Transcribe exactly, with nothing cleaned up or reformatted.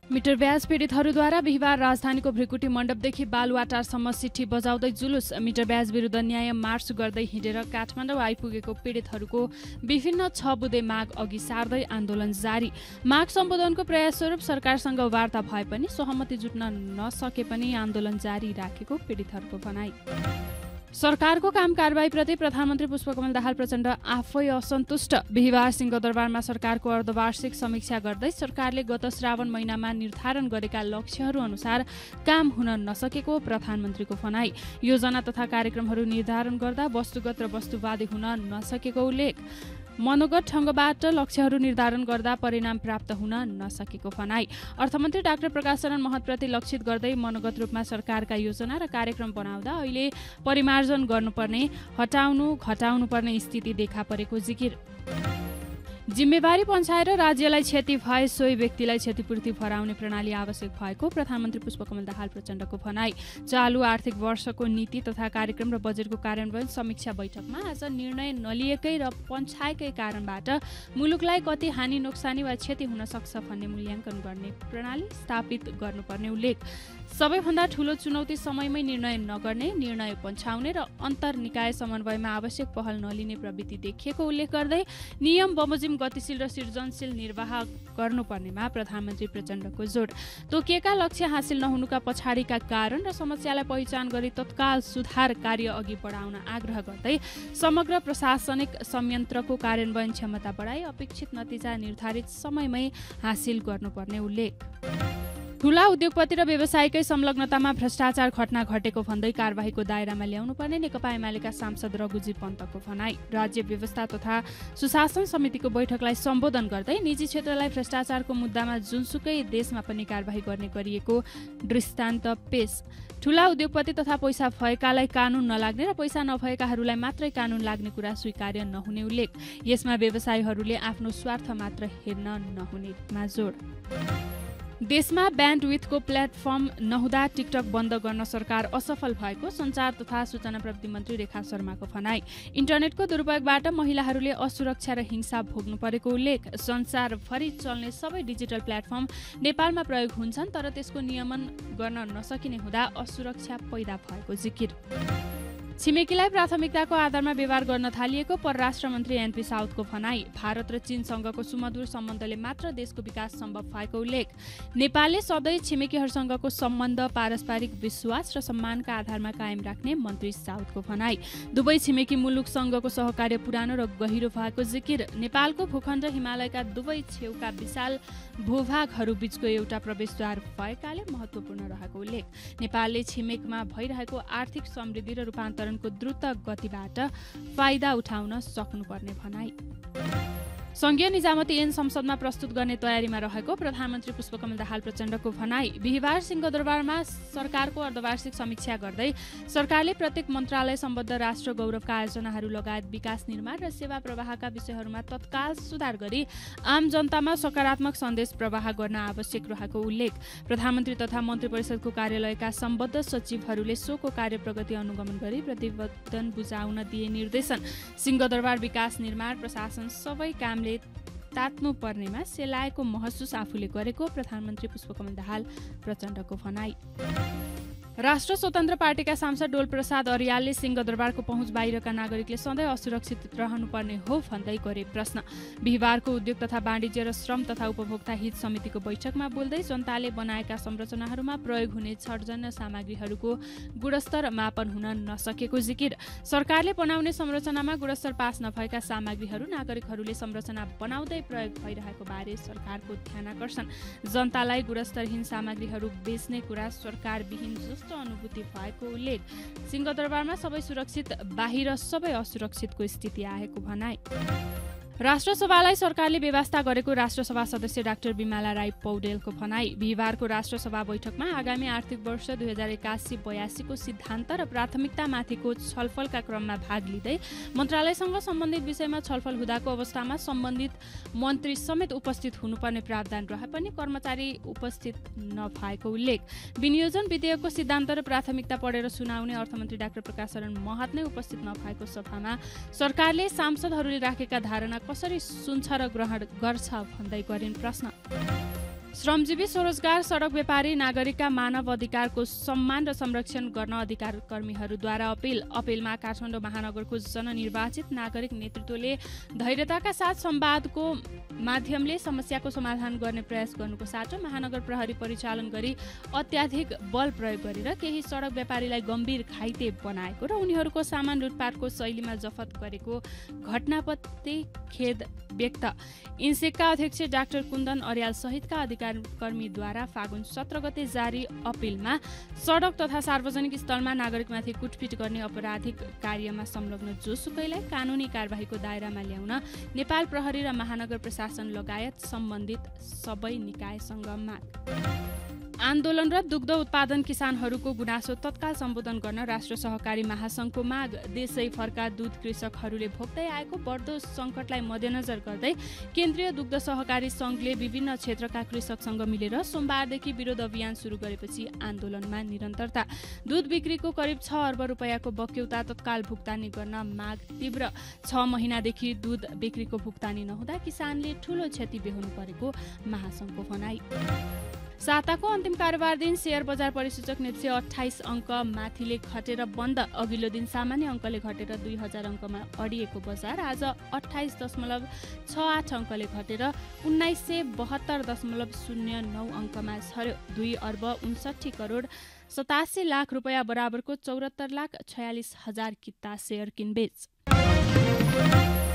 Metre ब्याज पीडितहरूद्वारा बिहिबार राजधानीको भृकुटी मण्डपदेखि बालुवाटारसम्म सिट्ठी बजाउँदै जुलुस। मिटर ब्याज विरुद्ध न्याय मार्च गर्दै हिँडेर काठमाडौँ आइपुगेको पीडितहरूको विभिन्न छ बुँदे माग अघि सार्दै आन्दोलन जारी। माग सम्बोधनको प्रयास स्वरूप सरकारसँग वार्ता भए पनि सहमति जुट्न नसके पनि आन्दोलन जारी राखेको पीडितहरूको भनाई। सरकारको काम कारबाहीप्रति प्रधानमन्त्री पुष्पकमल दाहाल प्रचण्ड आफै असन्तुष्ट। बिहिबार सिंहदरबारमा सरकारको अर्धवार्षिक समीक्षा गर्दै सरकारले गत श्रावण महिनामा निर्धारण गरेका लक्ष्यहरू अनुसार काम हुन नसकेको प्रधानमन्त्रीको भनाई। योजना तथा कार्यक्रमहरू निर्धारण गर्दा वस्तुगत र वस्तुवादी हुन नसकेको उल्लेख। मनोगत ढङ्गबाट लक्ष्यहरू निर्धारण गर्दा परिणाम प्राप्त हुन नसकेको भनाई। अर्थमन्त्री डाक्टर प्रकाश शरण महतप्रति लक्षित गर्दै मनोगत रूपमा सरकारका योजना र कार्यक्रम बनाउँदा अहिले परिमार्जन गर्नुपर्ने, हटाउनु घटाउनु पर्ने स्थिति देखा परेको जिकिर। जिम्मेवारी पन्छाएर राज्यलाई क्षति भए सोही व्यक्तिलाई क्षतिपूर्ति भराउने प्रणाली आवश्यक भएको प्रधानमन्त्री पुष्पकमल दाहाल प्रचण्डको भनाई। चालु आर्थिक वर्षको नीति तथा कार्यक्रम र बजेटको कार्यान्वयन समीक्षा बैठकमा आज निर्णय नलिएकै र पन्छाएकै कारणबाट मुलुकलाई कति हानि नोक्सानी वा क्षति हुन सक्छ भन्ने मूल्याङ्कन गर्ने प्रणाली स्थापित गर्नुपर्ने उल्लेख। सबैभन्दा ठूलो चुनौती समयमै निर्णय नगर्ने, निर्णय पन्छाउने र अन्तर्निकाय समन्वयमा आवश्यक पहल नलिने प्रवृत्ति देखिएको उल्लेख गर्दै नियम बमोजिम गतिशील र सृजनशील निर्वाह गर्नुपर्नेमा प्रधानमन्त्री प्रचण्डको जोड। तोकिएका लक्ष्य हासिल नहुनुका पछाडिका कारण र समस्यालाई पहिचान गरी तत्काल सुधार कार्य अघि बढाउन आग्रह गर्दै समग्र प्रशासनिक संयन्त्रको कार्यान्वयन क्षमता बढाई अपेक्षित नतिजा निर्धारित समयमै हासिल गर्नुपर्ने उल्लेख। ठूला उद्योगपति र व्यवसायिकै संलग्नतामा भ्रष्टाचार घटना घटेको भन्दै कारबाहीको दायरामा ल्याउनुपर्ने नेकपा एमालेका सांसद रघुजी पन्तको भनाई। राज्य व्यवस्था तथा सुशासन समितिको बैठकलाई सम्बोधन गर्दै निजी क्षेत्रलाई भ्रष्टाचारको मुद्दामा जुनसुकै देशमा पनि कारबाही गर्ने गरिएको दृष्टान्त पेश। ठूला उद्योगपति तथा पैसा भएकालाई कानून नलाग्ने र पैसा नभएकाहरूलाई मात्रै कानून लाग्ने कुरा स्वीकार्य नहुने उल्लेख। यसमा व्यवसायीहरूले आफ्नो स्वार्थ मात्र हेर्न नहुनेमा जोड। देशमा ब्यान्डविथको प्लेटफर्म नहुँदा टिकटक बन्द गर्न सरकार असफल भएको सञ्चार तथा सूचना प्रविधि मन्त्री रेखा शर्माको भनाई। इन्टरनेटको दुरुपयोगबाट महिलाहरूले असुरक्षा र हिंसा भोग्नु परेको उल्लेख। संसारभरि चल्ने सबै डिजिटल प्लेटफर्म नेपालमा प्रयोग हुन्छन् तर त्यसको नियमन गर्न नसकिने हुँदा असुरक्षा पैदा भएको जिकिर। छिमेकीलाई प्राथमिकताको आधारमा व्यवहार गर्न थालिएको परराष्ट्र मन्त्री एनपी साउदको भनाई। भारत र चीनसँगको सुमधुर सम्बन्धले मात्र देशको विकास सम्भव भएको उल्लेख। नेपालले सधैँ छिमेकीहरूसँगको सम्बन्ध पारस्परिक विश्वास र सम्मानका आधारमा कायम राख्ने मन्त्री साउदको भनाई। दुवै छिमेकी मुलुकसँगको सहकार्य पुरानो र गहिरो भएको जिकिर। नेपालको भूखण्ड हिमालयका दुवै छेउका विशाल भूभागहरू बीचको एउटा प्रवेशद्वार भएकाले महत्त्वपूर्ण रहेको उल्लेख। नेपालले छिमेकमा भइरहेको आर्थिक समृद्धि र रूपान्तरण को द्रुत गतिबाट फाइदा उठाउन सक्नुपर्ने भनाई। संघीय निजामती ऐन संसदमा प्रस्तुत गर्ने तयारीमा रहेको प्रधानमन्त्री पुष्पकमल दाहाल प्रचण्डको भनाई। बिहिबार सिंहदरबारमा सरकारको अर्धवार्षिक समीक्षा गर्दै सरकारले प्रत्येक मन्त्रालय सम्बद्ध राष्ट्र गौरवका आयोजनाहरू लगायत विकास निर्माण र सेवा प्रवाहका विषयहरूमा तत्काल सुधार गरी आम जनतामा सकारात्मक सन्देश प्रवाह गर्न आवश्यक रहेको उल्लेख। प्रधानमन्त्री तथा मन्त्री परिषदको कार्यालयका सम्बद्ध सचिवहरूले सोको कार्य प्रगति अनुगमन गरी प्रतिवेदन बुझाउन दिए निर्देशन। सिंहदरबार विकास निर्माण प्रशासन सबै कामले तात्नु पर्नेमा सेलाएको महसुस आफूले गरेको प्रधानमन्त्री पुष्पकमल दाहाल प्रचण्डको भनाई। राष्ट्र स्वतन्त्र पार्टीका सांसद डोल प्रसाद अर्यालले सिंहदरबारको पहुँच बाहिरका नागरिकले सधैँ असुरक्षित रहनुपर्ने हो भन्दै गरे प्रश्न। बिहिबारको उद्योग तथा वाणिज्य र श्रम तथा उपभोक्ता हित समितिको बैठकमा बोल्दै जनताले बनाएका संरचनाहरूमा प्रयोग हुने छटजन्य सामग्रीहरूको गुणस्तर मापन हुन नसकेको जिकिर। सरकारले बनाउने संरचनामा गुणस्तर पास नभएका सामग्रीहरू नागरिकहरूले संरचना बनाउँदै प्रयोग भइरहेको बारे सरकारको ध्यानाकर्षण। जनतालाई गुणस्तरहीन सामग्रीहरू बेच्ने कुरा सरकारविहीन जस्तो अनुभूति भएको उल्लेख। सिंहदरबारमा सबै सुरक्षित बाहिर सबै असुरक्षितको स्थिति आएको भनाई। राष्ट्रसभालाई सरकारले व्यवस्था गरेको राष्ट्रसभा सदस्य डाक्टर बिमला राई पौडेलको भनाई। बिहिबारको राष्ट्रसभा बैठकमा आगामी आर्थिक वर्ष दुई हजार एकासी बयासीको सिद्धान्त र प्राथमिकतामाथिको छलफलका क्रममा भाग लिँदै मन्त्रालयसँग सम्बन्धित विषयमा छलफल हुँदाको अवस्थामा सम्बन्धित मन्त्री समेत उपस्थित हुनुपर्ने प्रावधान रहे पनि कर्मचारी उपस्थित नभएको उल्लेख। विनियोजन विधेयकको सिद्धान्त र प्राथमिकता पढेर सुनाउने अर्थमन्त्री डाक्टर प्रकाश शरण महत नै उपस्थित नभएको सभामा सरकारले सांसदहरूले राखेका धारणा कसरी सुन्छ र ग्रहण गर्छ भन्दै गरिन् प्रश्न। श्रमजीवी स्वरोजगार सडक व्यापारी नागरिकका मानव अधिकारको सम्मान र संरक्षण गर्न अधिकार कर्मीहरूद्वारा अपिल अपिलमा काठमाडौँ महानगरको जननिर्वाचित नागरिक नेतृत्वले धैर्यताका साथ संवादको माध्यमले समस्याको समाधान गर्ने प्रयास गर्नुको साटो महानगर प्रहरी परिचालन गरी अत्याधिक बल प्रयोग गरेर केही सडक व्यापारीलाई गम्भीर घाइते बनाएको र उनीहरूको सामान लुटपाटको शैलीमा जफत गरेको घटनाप्रति खेद व्यक्त इन्सेकका अध्यक्ष डाक्टर कुन्दन अर्याल सहितका अधिकार कर्मीद्वारा फागुन सत्र गते जारी अपिलमा सडक तथा सार्वजनिक स्थलमा नागरिकमाथि कुटपिट गर्ने अपराधिक कार्यमा संलग्न जोसुकैलाई कानुनी कारबाहीको दायरामा ल्याउन नेपाल प्रहरी र महानगर प्रशासन लगायत सम्बन्धित सबै निकायसँग माग। आन्दोलन र दुग्ध उत्पादन किसानहरूको गुनासो तत्काल सम्बोधन गर्न राष्ट्र सहकारी महासंघको माग। देशैभरका दूध कृषकहरूले भोग्दै आएको बढ्दो सङ्कटलाई मध्यनजर गर्दै केन्द्रीय दुग्ध सहकारी सङ्घले विभिन्न क्षेत्रका कृषकसँग मिलेर सोमबारदेखि विरोध अभियान सुरु गरेपछि आन्दोलनमा निरन्तरता। दूध बिक्रीको करिब छ अर्ब रुपियाँको बक्यौता तत्काल भुक्तानी गर्न माग तीव्र। छ महिनादेखि दूध बिक्रीको भुक्तानी नहुँदा किसानले ठूलो क्षति बेहोर्नु परेको महासंघको भनाई। साताको अन्तिम कारोबार दिन शेयर बजार परिसूचक नेप्से अठाइस अङ्क माथिले घटेर बन्द। अघिल्लो दिन सामान्य अङ्कले घटेर दुई हजार अङ्कमा अडिएको बजार आज अठाइस दशमलव छ आठ अङ्कले घटेर उन्नाइस सय बहत्तर दशमलव शून्य नौ अङ्कमा झर्यो। दुई अर्ब उन्सठी करोड सतासी लाख रुपियाँ बराबरको चौरात्तर लाख छयालिस हजार किता शेयर किनबेच।